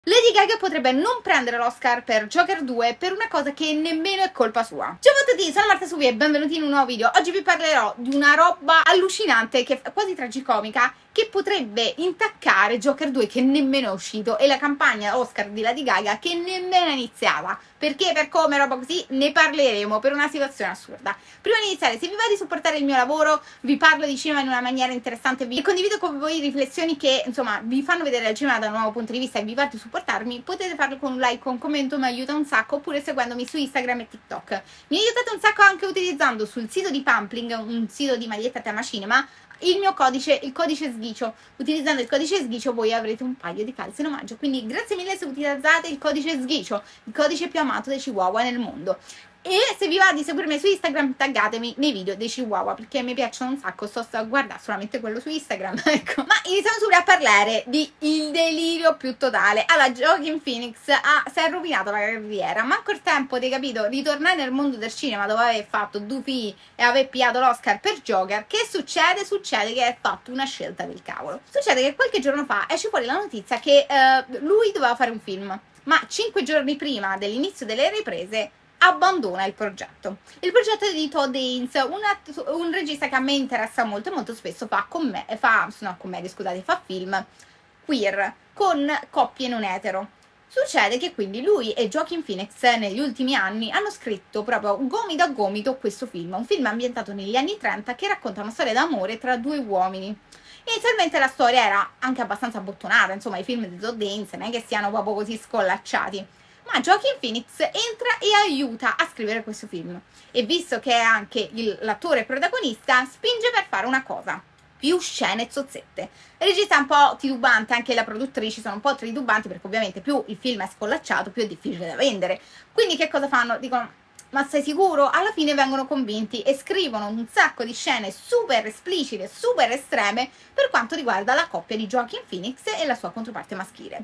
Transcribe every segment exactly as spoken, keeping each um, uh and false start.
Lady Gaga potrebbe non prendere l'Oscar per Joker due per una cosa che nemmeno è colpa sua. Ciao a tutti, sono Marta Suvi e benvenuti in un nuovo video. Oggi vi parlerò di una roba allucinante, che è quasi tragicomica, che potrebbe intaccare Joker due che nemmeno è uscito e la campagna Oscar di Lady Gaga che nemmeno è iniziata. Perché, per come, roba così, ne parleremo per una situazione assurda. Prima di iniziare, se vi va di supportare il mio lavoro, vi parlo di cinema in una maniera interessante e condivido con voi riflessioni che, insomma, vi fanno vedere il cinema da un nuovo punto di vista e vi va di supportarmi, potete farlo con un like, con un commento, mi aiuta un sacco, oppure seguendomi su Instagram e TikTok. Mi aiutate un sacco anche utilizzando sul sito di Pumpling, un sito di maglietta a tema cinema, il mio codice, il codice sghicio. Utilizzando il codice sghicio voi avrete un paio di calze in omaggio, quindi grazie mille se utilizzate il codice sghicio, il codice più amato dei chihuahua nel mondo. E se vi va di seguirmi su Instagram, taggatemi nei video dei chihuahua, perché mi piacciono un sacco, sto a guardare solamente quello su Instagram, ecco. Ma iniziamo subito a parlare di il delirio più totale. Allora, Joaquin Phoenix ha, si è rovinato la carriera, ma col tempo, hai capito, ritornare nel mondo del cinema dopo aver fatto Dufy e aver pigliato l'Oscar per Joker, che succede? Succede che ha fatto una scelta del cavolo. Succede che qualche giorno fa esce fuori la notizia che eh, lui doveva fare un film, ma cinque giorni prima dell'inizio delle riprese abbandona il progetto. Il progetto è di Todd Haynes, un, un regista che a me interessa molto e molto spesso fa, comm fa, no, commedie, scusate, fa film queer con coppie non etero. Succede che quindi lui e Joaquin Phoenix negli ultimi anni hanno scritto proprio gomito a gomito questo film, un film ambientato negli anni trenta che racconta una storia d'amore tra due uomini. Inizialmente la storia era anche abbastanza bottonata, insomma i film di Todd Haynes non è che siano proprio così scollacciati, ma Joaquin Phoenix entra e aiuta a scrivere questo film e visto che è anche l'attore protagonista spinge per fare una cosa: più scene zozzette. Il regista è un po' titubante, anche le produttrici sono un po' titubanti perché ovviamente più il film è scollacciato più è difficile da vendere, quindi che cosa fanno? Dicono: ma sei sicuro? Alla fine vengono convinti e scrivono un sacco di scene super esplicite, super estreme per quanto riguarda la coppia di Joaquin Phoenix e la sua controparte maschile.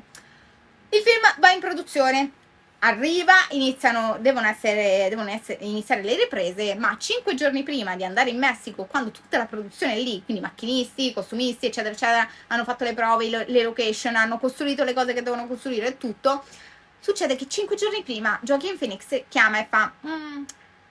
Il film va in produzione, arriva, iniziano, devono, essere, devono essere, iniziare le riprese, ma cinque giorni prima di andare in Messico, quando tutta la produzione è lì, quindi macchinisti, costumisti, eccetera, eccetera, hanno fatto le prove, le location, hanno costruito le cose che devono costruire e tutto, succede che cinque giorni prima Joaquin Phoenix chiama e fa: mm,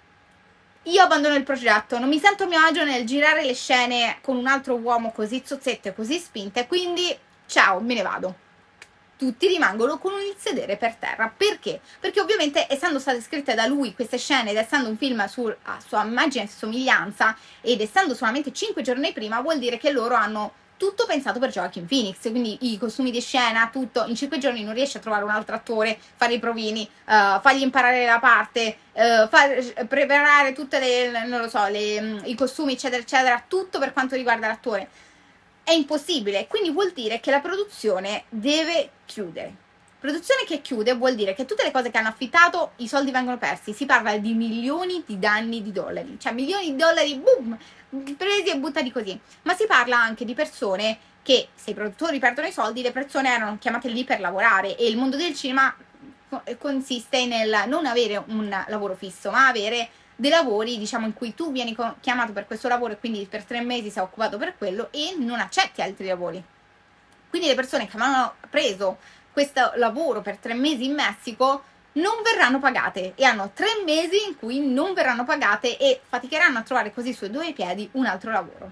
io abbandono il progetto, non mi sento a mio agio nel girare le scene con un altro uomo così zozzette, così spinte, quindi ciao, me ne vado. Tutti rimangono con il sedere per terra. Perché? Perché ovviamente, essendo state scritte da lui queste scene ed essendo un film su, a sua immagine e somiglianza ed essendo solamente cinque giorni prima, vuol dire che loro hanno tutto pensato per Joaquin Phoenix, quindi i costumi di scena, tutto. In cinque giorni non riesce a trovare un altro attore, fare i provini, uh, fargli imparare la parte, uh, far, preparare tutte le, non lo so, le, i costumi, eccetera, eccetera, tutto per quanto riguarda l'attore. È impossibile, quindi vuol dire che la produzione deve chiudere. Produzione che chiude vuol dire che tutte le cose che hanno affittato, i soldi vengono persi. Si parla di milioni di danni di dollari, cioè milioni di dollari, boom, presi e buttati così. Ma si parla anche di persone che, se i produttori perdono i soldi, le persone erano chiamate lì per lavorare e il mondo del cinema consiste nel non avere un lavoro fisso, ma avere dei lavori, diciamo, in cui tu vieni chiamato per questo lavoro e quindi per tre mesi sei occupato per quello e non accetti altri lavori. Quindi le persone che avevano preso questo lavoro per tre mesi in Messico non verranno pagate e hanno tre mesi in cui non verranno pagate e faticheranno a trovare così sui due piedi un altro lavoro.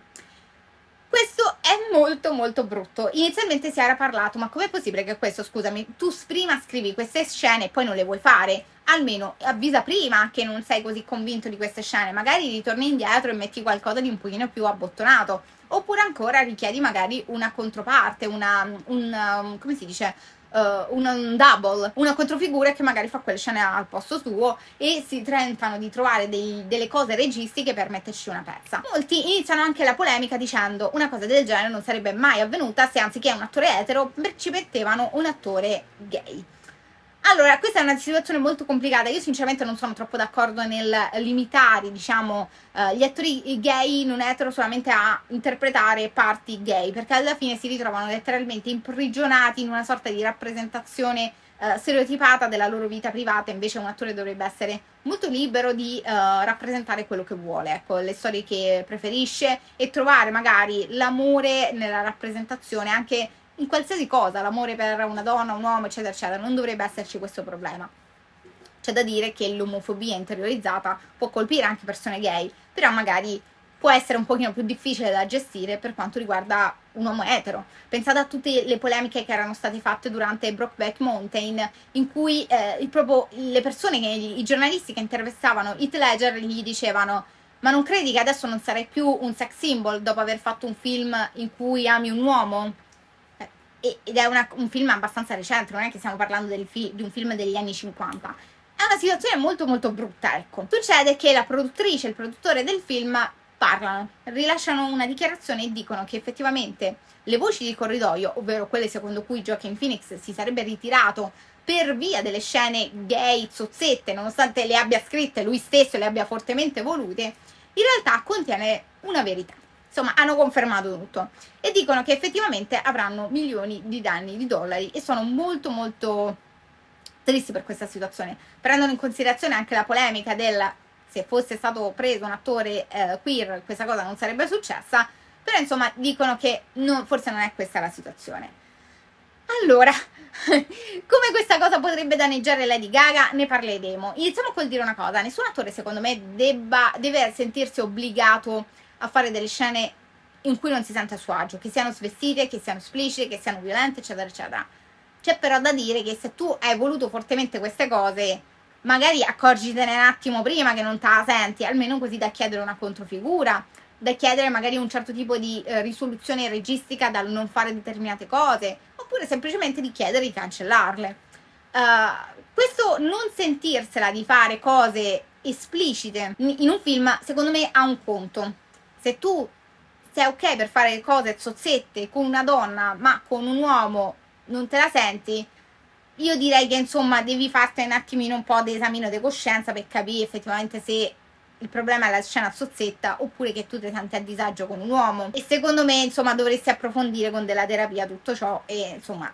Questo è molto molto brutto. Inizialmente si era parlato: ma com'è possibile che questo, scusami, tu prima scrivi queste scene e poi non le vuoi fare? Almeno avvisa prima che non sei così convinto di queste scene, magari ritorni indietro e metti qualcosa di un pochino più abbottonato, oppure ancora richiedi magari una controparte, una, un, come si dice, uh, un, un double, una controfigura che magari fa quelle scene al posto suo e si tentano di trovare dei, delle cose registiche per metterci una pezza. Molti iniziano anche la polemica dicendo: una cosa del genere non sarebbe mai avvenuta se anziché un attore etero ci mettevano un attore gay. Allora, questa è una situazione molto complicata. Io sinceramente non sono troppo d'accordo nel limitare, diciamo, uh, gli attori gay non etero solamente a interpretare parti gay, perché alla fine si ritrovano letteralmente imprigionati in una sorta di rappresentazione uh, stereotipata della loro vita privata. Invece un attore dovrebbe essere molto libero di uh, rappresentare quello che vuole, ecco, le storie che preferisce e trovare magari l'amore nella rappresentazione anche in qualsiasi cosa, l'amore per una donna, un uomo, eccetera, eccetera, non dovrebbe esserci questo problema. C'è da dire che l'omofobia interiorizzata può colpire anche persone gay, però magari può essere un pochino più difficile da gestire per quanto riguarda un uomo etero. Pensate a tutte le polemiche che erano state fatte durante Brokeback Mountain, in cui eh, proprio le persone, che, i giornalisti che intervistavano Heath Ledger gli dicevano: ma non credi che adesso non sarai più un sex symbol dopo aver fatto un film in cui ami un uomo? Eh, ed è una, un film abbastanza recente, non è che stiamo parlando del fi di un film degli anni cinquanta. È una situazione molto molto brutta, ecco. Succede che la produttrice e il produttore del film parlano, rilasciano una dichiarazione e dicono che effettivamente le voci di corridoio, ovvero quelle secondo cui Joaquin Phoenix si sarebbe ritirato per via delle scene gay zozzette, nonostante le abbia scritte lui stesso e le abbia fortemente volute, in realtà contiene una verità. Insomma, hanno confermato tutto e dicono che effettivamente avranno milioni di danni di dollari e sono molto molto tristi per questa situazione. Prendono in considerazione anche la polemica del se fosse stato preso un attore eh, queer questa cosa non sarebbe successa, però insomma dicono che non, forse non è questa la situazione. Allora, come questa cosa potrebbe danneggiare Lady Gaga, ne parleremo. Iniziamo col dire una cosa: nessun attore secondo me debba, deve sentirsi obbligato a fare delle scene in cui non si sente a suo agio, che siano svestite, che siano esplicite, che siano violente, eccetera eccetera. C'è però da dire che se tu hai voluto fortemente queste cose, magari accorgitene un attimo prima che non te la senti, almeno così da chiedere una controfigura, da chiedere magari un certo tipo di eh, risoluzione registica dal non fare determinate cose, oppure semplicemente di chiedere di cancellarle. Uh, questo non sentirsela di fare cose esplicite in un film, secondo me ha un conto. Se tu sei ok per fare cose zozzette con una donna, ma con un uomo non te la senti, io direi che insomma devi farti un attimino un po' di esamino di coscienza per capire effettivamente se il problema è la scena zozzetta oppure che tu ti senti a disagio con un uomo. E secondo me insomma dovresti approfondire con della terapia tutto ciò e insomma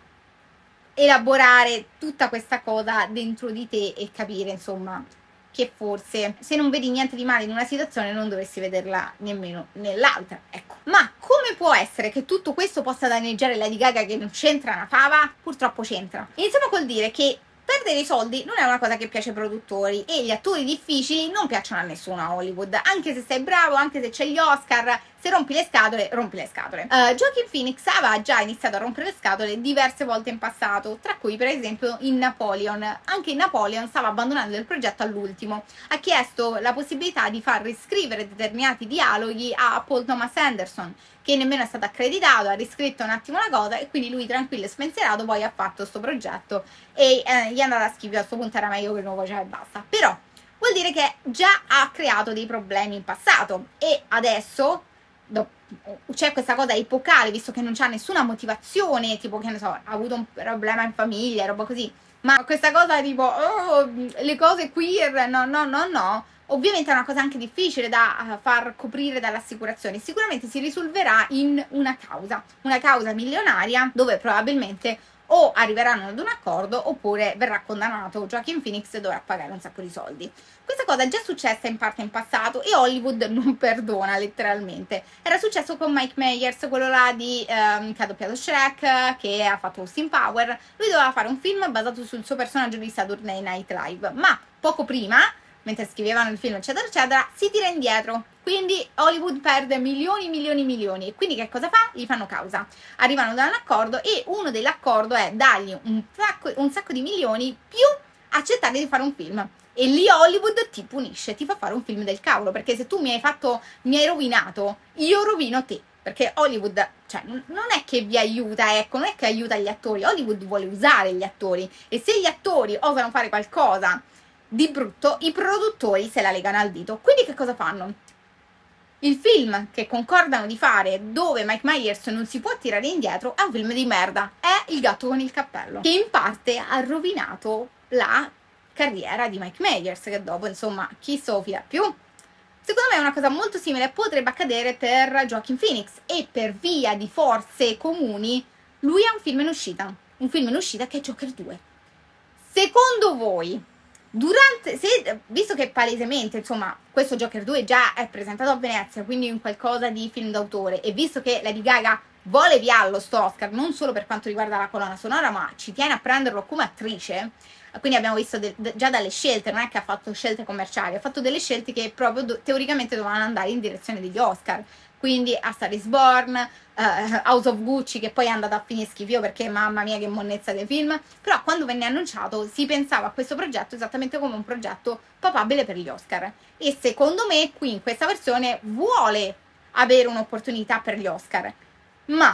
elaborare tutta questa cosa dentro di te e capire insomma che forse se non vedi niente di male in una situazione non dovresti vederla nemmeno nell'altra, ecco. Ma come può essere che tutto questo possa danneggiare Lady Gaga, che non c'entra una fava? Purtroppo c'entra. Iniziamo col dire che perdere i soldi non è una cosa che piace ai produttori e gli attori difficili non piacciono a nessuno a Hollywood, anche se sei bravo, anche se c'è gli Oscar, se rompi le scatole, rompi le scatole. Uh, Joaquin Phoenix aveva già iniziato a rompere le scatole diverse volte in passato, tra cui per esempio in Napoleon. Anche in Napoleon stava abbandonando il progetto all'ultimo. Ha chiesto la possibilità di far riscrivere determinati dialoghi a Paul Thomas Anderson, che nemmeno è stato accreditato, ha riscritto un attimo la cosa e quindi lui tranquillo e spensierato poi ha fatto questo progetto e eh, gli è andata a schifo. A questo punto era meglio che non lo faceva e basta. Però vuol dire che già ha creato dei problemi in passato e adesso c'è questa cosa epocale, visto che non c'ha nessuna motivazione, tipo che ne so, ha avuto un problema in famiglia, roba così, ma questa cosa tipo oh, le cose queer, no no no no, ovviamente è una cosa anche difficile da far coprire dall'assicurazione. Sicuramente si risolverà in una causa, una causa milionaria dove probabilmente o arriveranno ad un accordo oppure verrà condannato Joaquin Phoenix e dovrà pagare un sacco di soldi. Questa cosa è già successa in parte in passato e Hollywood non perdona letteralmente. Era successo con Mike Myers, quello là di, ehm, che ha doppiato Shrek, che ha fatto Austin Power. Lui doveva fare un film basato sul suo personaggio di Saturday Night Live, ma poco prima, mentre scrivevano il film eccetera eccetera, si tira indietro. Quindi Hollywood perde milioni, milioni, milioni. E quindi che cosa fa? Gli fanno causa. Arrivano da un accordo e uno dell'accordo è dargli un sacco, un sacco di milioni più accettare di fare un film. E lì Hollywood ti punisce, ti fa fare un film del cavolo. Perché se tu mi hai fatto, mi hai rovinato, io rovino te. Perché Hollywood, cioè, non è che vi aiuta, ecco, non è che aiuta gli attori. Hollywood vuole usare gli attori. E se gli attori osano fare qualcosa di brutto, i produttori se la legano al dito. Quindi che cosa fanno? Il film che concordano di fare, dove Mike Myers non si può tirare indietro, è un film di merda. È Il gatto con il cappello, che in parte ha rovinato la carriera di Mike Myers, che dopo, insomma, chi se lo fida più? Secondo me una cosa molto simile potrebbe accadere per Joaquin Phoenix e per via di forze comuni lui ha un film in uscita. Un film in uscita che è Joker due. Secondo voi, durante, se, visto che palesemente, insomma, questo Joker due già è presentato a Venezia, quindi un qualcosa di film d'autore, e visto che Lady Gaga vuole viarlo sto Oscar, non solo per quanto riguarda la colonna sonora, ma ci tiene a prenderlo come attrice. Quindi abbiamo visto già dalle scelte, non è che ha fatto scelte commerciali, ha fatto delle scelte che proprio do teoricamente dovevano andare in direzione degli Oscar. Quindi A Star is Born, uh, House of Gucci, che poi è andata a finire schifo perché mamma mia che monnezza dei film, però quando venne annunciato si pensava a questo progetto esattamente come un progetto papabile per gli Oscar, e secondo me qui in questa versione vuole avere un'opportunità per gli Oscar, ma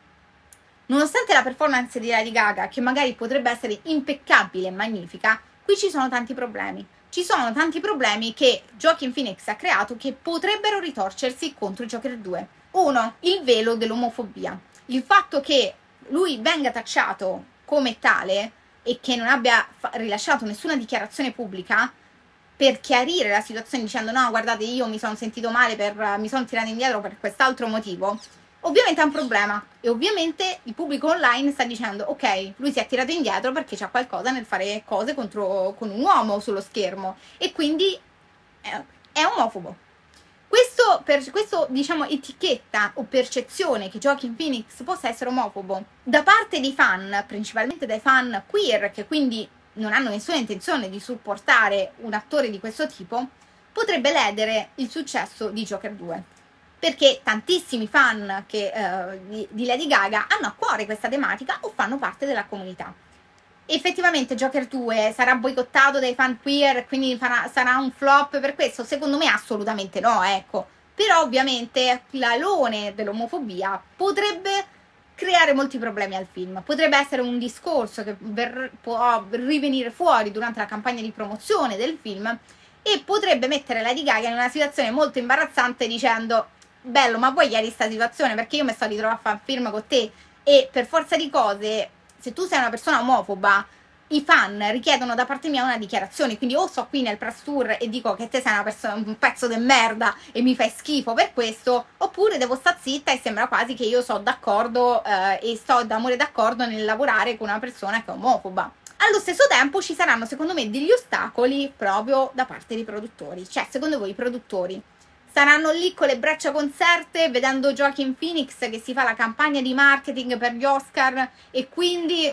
nonostante la performance di Lady Gaga, che magari potrebbe essere impeccabile e magnifica, qui ci sono tanti problemi. Ci sono tanti problemi che Joaquin Phoenix ha creato che potrebbero ritorcersi contro Joker due. Uno, il velo dell'omofobia. Il fatto che lui venga tacciato come tale e che non abbia rilasciato nessuna dichiarazione pubblica per chiarire la situazione dicendo no, guardate, io mi sono sentito male, per, mi sono tirato indietro per quest'altro motivo, ovviamente è un problema, e ovviamente il pubblico online sta dicendo ok, lui si è tirato indietro perché c'ha qualcosa nel fare cose contro, con un uomo sullo schermo, e quindi è, è omofobo. Questo, per, questo diciamo etichetta o percezione che Joaquin Phoenix possa essere omofobo da parte dei fan, principalmente dai fan queer, che quindi non hanno nessuna intenzione di supportare un attore di questo tipo, potrebbe ledere il successo di Joker due. Perché tantissimi fan che, uh, di, di Lady Gaga hanno a cuore questa tematica o fanno parte della comunità. Effettivamente Joker due sarà boicottato dai fan queer, quindi farà, sarà un flop per questo? Secondo me assolutamente no, ecco. Però ovviamente l'alone dell'omofobia potrebbe creare molti problemi al film. Potrebbe essere un discorso che ver- può rivenire fuori durante la campagna di promozione del film e potrebbe mettere Lady Gaga in una situazione molto imbarazzante dicendo bello, ma vuoi chiari questa situazione perché io mi sto ritrovando a fare un film con te, e per forza di cose, se tu sei una persona omofoba, i fan richiedono da parte mia una dichiarazione, quindi o sto qui nel press tour e dico che te sei una persona, un pezzo di merda e mi fai schifo per questo, oppure devo stare zitta e sembra quasi che io sono d'accordo eh, e sto d'amore d'accordo nel lavorare con una persona che è omofoba. Allo stesso tempo ci saranno secondo me degli ostacoli proprio da parte dei produttori. Cioè, secondo voi i produttori saranno lì con le braccia conserte vedendo Joaquin Phoenix che si fa la campagna di marketing per gli Oscar e quindi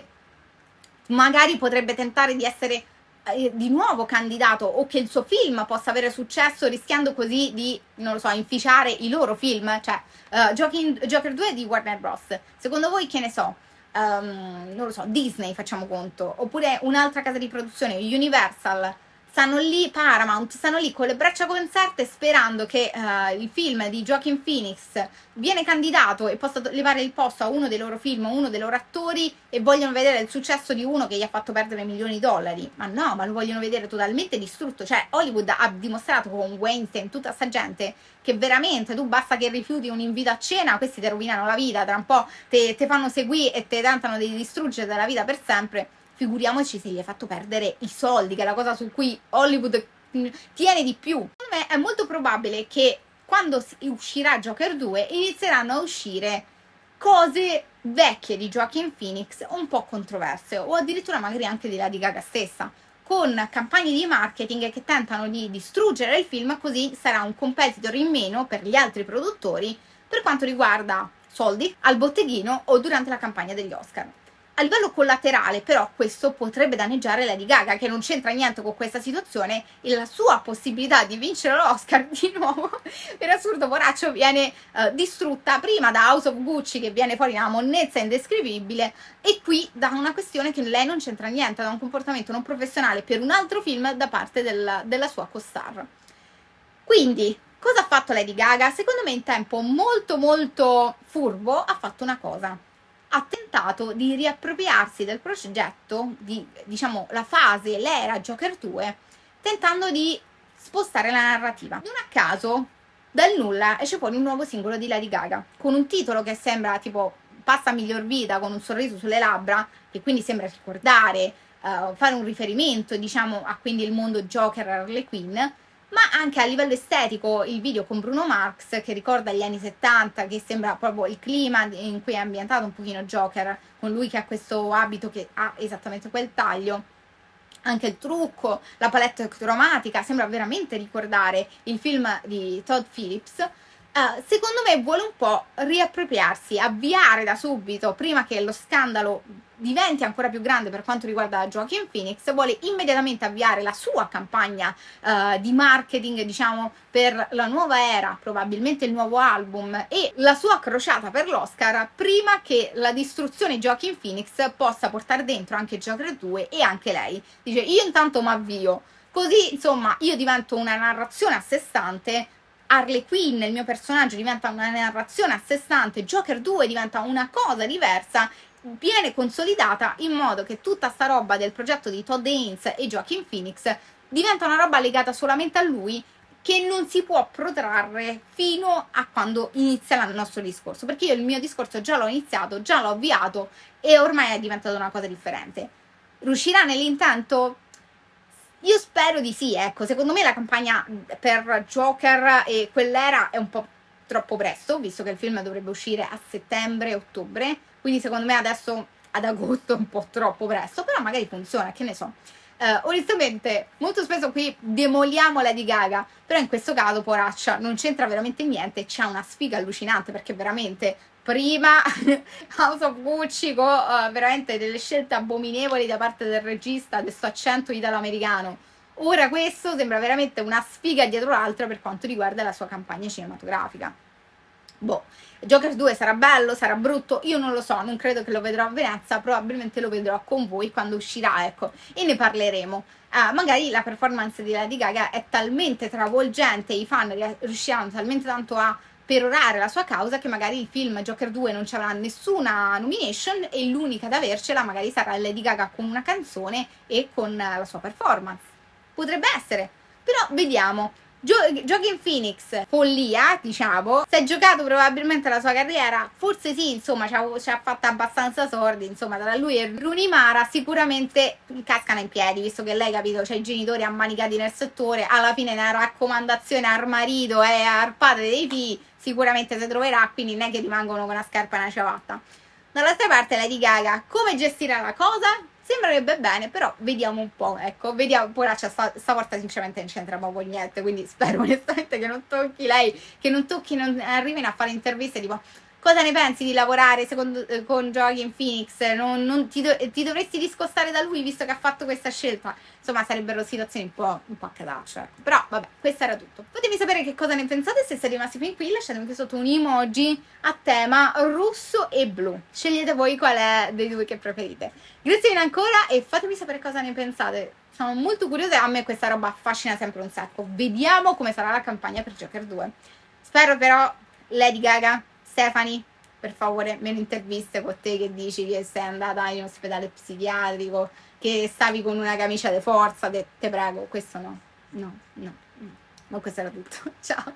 magari potrebbe tentare di essere eh, di nuovo candidato, o che il suo film possa avere successo rischiando così di, non lo so, inficiare i loro film? Cioè, uh, Joaquin, Joker due di Warner Bros. Secondo voi, che ne so, um, non lo so, Disney, facciamo conto, oppure un'altra casa di produzione, Universal, stanno lì, Paramount, stanno lì con le braccia conserte sperando che uh, il film di Joaquin Phoenix viene candidato e possa levare il posto a uno dei loro film, uno dei loro attori, e vogliono vedere il successo di uno che gli ha fatto perdere milioni di dollari. Ma no, ma lo vogliono vedere totalmente distrutto. Cioè, Hollywood ha dimostrato con Weinstein, tutta sta gente, che veramente tu basta che rifiuti un invito a cena, questi ti rovinano la vita, tra un po' te, te fanno seguire e te tentano di distruggere dalla vita per sempre. Figuriamoci se gli hai fatto perdere i soldi, che è la cosa su cui Hollywood tiene di più. Secondo me è molto probabile che quando uscirà Joker due inizieranno a uscire cose vecchie di Joaquin Phoenix un po' controverse, o addirittura magari anche di Lady Gaga stessa, con campagne di marketing che tentano di distruggere il film, così sarà un competitor in meno per gli altri produttori per quanto riguarda soldi al botteghino o durante la campagna degli Oscar. A livello collaterale però questo potrebbe danneggiare Lady Gaga, che non c'entra niente con questa situazione, e la sua possibilità di vincere l'Oscar di nuovo per assurdo poraccio viene uh, distrutta prima da House of Gucci, che viene fuori una monnezza indescrivibile, e qui da una questione che lei non c'entra niente, da un comportamento non professionale per un altro film da parte del, della sua co-star. Quindi cosa ha fatto Lady Gaga? Secondo me in tempo molto molto furbo ha fatto una cosa: ha tentato di riappropriarsi del progetto, di, diciamo, la fase, l'era Joker due, tentando di spostare la narrativa. Non a caso, dal nulla esce fuori un nuovo singolo di Lady Gaga, con un titolo che sembra tipo Passa miglior vita, con un sorriso sulle labbra, che quindi sembra ricordare, uh, fare un riferimento, diciamo, a quindi il mondo Joker Harley Quinn, ma anche a livello estetico il video con Bruno Mars, che ricorda gli anni settanta, che sembra proprio il clima in cui è ambientato un pochino Joker, con lui che ha questo abito che ha esattamente quel taglio. Anche il trucco, la palette cromatica, sembra veramente ricordare il film di Todd Phillips. Uh, secondo me vuole un po' riappropriarsi, avviare da subito, prima che lo scandalo diventi ancora più grande per quanto riguarda Joaquin Phoenix, vuole immediatamente avviare la sua campagna uh, di marketing, diciamo, per la nuova era, probabilmente il nuovo album e la sua crociata per l'Oscar, prima che la distruzione di Joaquin Phoenix possa portare dentro anche Joker due e anche lei. Dice, io intanto mi avvio, così insomma io divento una narrazione a sé stante, Harley Quinn, il mio personaggio, diventa una narrazione a sé stante, Joker due diventa una cosa diversa, viene consolidata, in modo che tutta sta roba del progetto di Todd Haynes e Joaquin Phoenix diventa una roba legata solamente a lui, che non si può protrarre fino a quando inizia il nostro discorso, perché io il mio discorso già l'ho iniziato, già l'ho avviato e ormai è diventata una cosa differente. Riuscirà nell'intento? Io spero di sì, ecco, secondo me la campagna per Joker e quell'era è un po' troppo presto, visto che il film dovrebbe uscire a settembre-ottobre, quindi secondo me adesso ad agosto è un po' troppo presto, però magari funziona, che ne so. Uh, onestamente, molto spesso qui demoliamo Lady Gaga, però in questo caso, poraccia, non c'entra veramente niente, c'è una sfiga allucinante, perché veramente prima House of Gucci con uh, veramente delle scelte abominevoli da parte del regista, questo accento italo-americano, ora questo sembra veramente una sfiga dietro l'altra per quanto riguarda la sua campagna cinematografica. Boh, Joker due sarà bello, sarà brutto, io non lo so, non credo che lo vedrò a Venezia, probabilmente lo vedrò con voi quando uscirà, ecco, e ne parleremo. Uh, magari la performance di Lady Gaga è talmente travolgente, i fan riusciranno talmente tanto a perorare la sua causa che magari il film Joker due non ci avrà nessuna nomination e l'unica ad avercela magari sarà Lady Gaga con una canzone e con la sua performance. Potrebbe essere, però vediamo. Jo Joaquin Phoenix, follia, diciamo, si è giocato probabilmente la sua carriera, forse sì, insomma, ci ha, ci ha fatta abbastanza sordi, insomma, tra lui e Rooney Mara sicuramente cascano in piedi, visto che lei, capito, c'ha i genitori ammanicati nel settore, alla fine una raccomandazione al marito e al padre dei figli, sicuramente si troverà, quindi non è che rimangono con una scarpa e una ciabatta. Dall'altra parte Lady Gaga, come gestirà la cosa? Sembrerebbe bene, però vediamo un po', ecco, vediamo, poraccia, sta, stavolta sinceramente non c'entra proprio niente, quindi spero onestamente che non tocchi lei, che non tocchi, non arrivino a fare interviste tipo, cosa ne pensi di lavorare secondo, eh, con Joaquin Phoenix, non, non ti, do, ti dovresti discostare da lui visto che ha fatto questa scelta, insomma sarebbero situazioni un po', un po' a cataccia, ecco. Però vabbè, questo era tutto. Fatemi sapere che cosa ne pensate, se siete rimasti fin qui lasciatemi qui sotto un emoji a tema rosso e blu, scegliete voi qual è dei due che preferite. Grazie mille ancora e fatemi sapere cosa ne pensate, sono molto curiosa e a me questa roba affascina sempre un sacco. Vediamo come sarà la campagna per Joker due. Spero però, Lady Gaga, Stephanie, per favore, meno interviste con te che dici che sei andata in ospedale psichiatrico, che stavi con una camicia di forza, te, te prego, questo no, no, no, no. Ma questo era tutto, ciao!